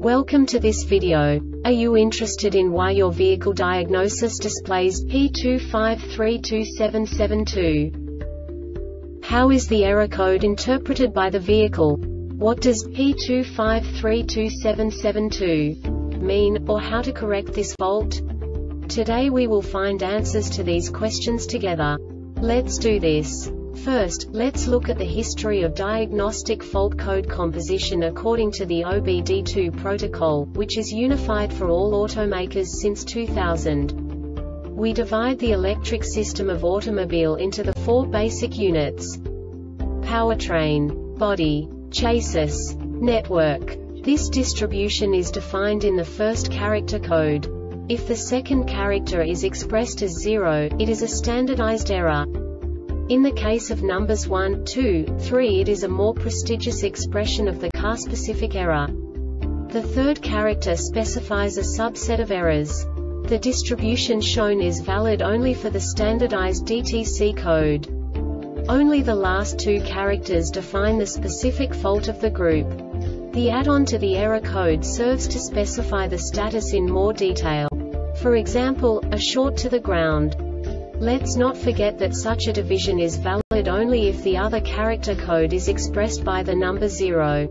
Welcome to this video. Are you interested in why your vehicle diagnosis displays P25327772? How is the error code interpreted by the vehicle? What does P25327772 mean, or how to correct this fault? Today we will find answers to these questions together. Let's do this. First, let's look at the history of diagnostic fault code composition according to the OBD2 protocol, which is unified for all automakers since 2000. We divide the electric system of automobile into the four basic units: powertrain, body, chassis, network. This distribution is defined in the first character code. If the second character is expressed as 0, it is a standardized error. In the case of numbers 1, 2, 3, it is a more prestigious expression of the car-specific error. The third character specifies a subset of errors. The distribution shown is valid only for the standardized DTC code. Only the last two characters define the specific fault of the group. The add-on to the error code serves to specify the status in more detail. For example, a short to the ground. Let's not forget that such a division is valid only if the other character code is expressed by the number 0.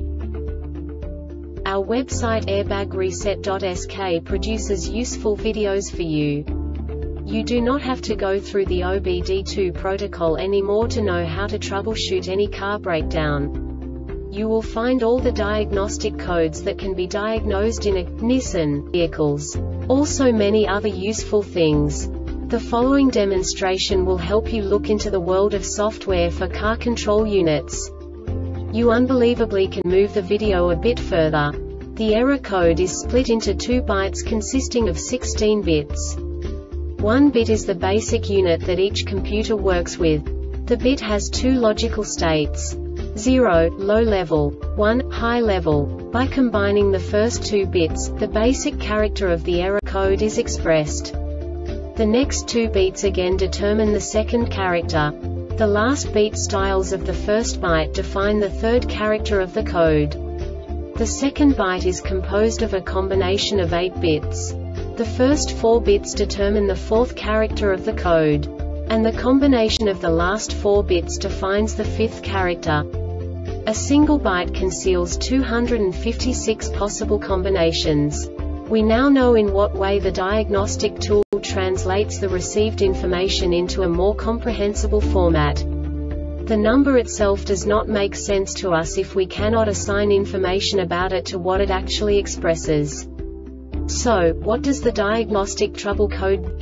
Our website airbagreset.sk produces useful videos for you. You do not have to go through the OBD2 protocol anymore to know how to troubleshoot any car breakdown. You will find all the diagnostic codes that can be diagnosed in a Nissan vehicles. Also many other useful things. The following demonstration will help you look into the world of software for car control units. You unbelievably can move the video a bit further. The error code is split into 2 bytes consisting of 16 bits. 1 bit is the basic unit that each computer works with. The bit has 2 logical states: 0, low level, 1, high level. By combining the first 2 bits, the basic character of the error code is expressed. The next 2 beats again determine the second character. The last beat styles of the first byte define the third character of the code. The second byte is composed of a combination of 8 bits. The first 4 bits determine the fourth character of the code. And the combination of the last 4 bits defines the fifth character. A single byte conceals 256 possible combinations. We now know in what way the diagnostic tool translates the received information into a more comprehensible format. The number itself does not make sense to us if we cannot assign information about it to what it actually expresses. So, what does the diagnostic trouble code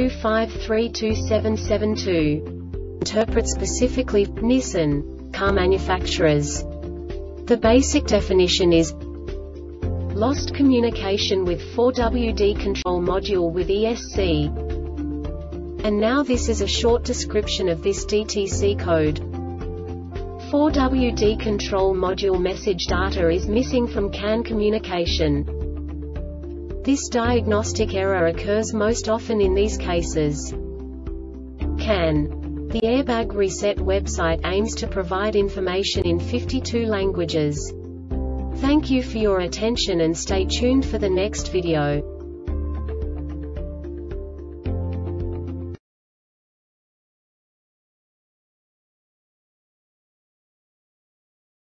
P25327772 interpret specifically for Nissan car manufacturers? The basic definition is lost communication with 4WD control module with ESC. And now this is a short description of this DTC code. 4WD control module message data is missing from CAN communication. This diagnostic error occurs most often in these cases. CAN. The Airbag Reset website aims to provide information in 52 languages. Thank you for your attention and stay tuned for the next video.